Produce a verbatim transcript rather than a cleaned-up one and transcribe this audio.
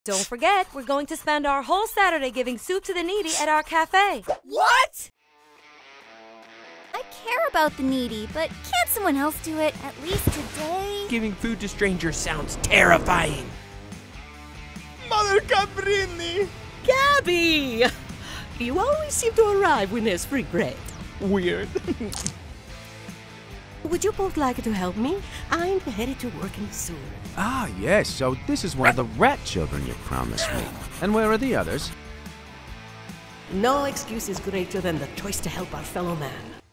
Don't forget, we're going to spend our whole Saturday giving soup to the needy at our cafe. What? I care about the needy, but can't someone else do it, at least today? Giving food to strangers sounds terrifying. Mother Cabrini! Gabby! You always seem to arrive when there's free bread. Weird. Would you both like to help me? I'm headed to work in the sewer. Ah, yes, so this is one of the rat children you promised me. And where are the others? No excuse is greater than the choice to help our fellow man.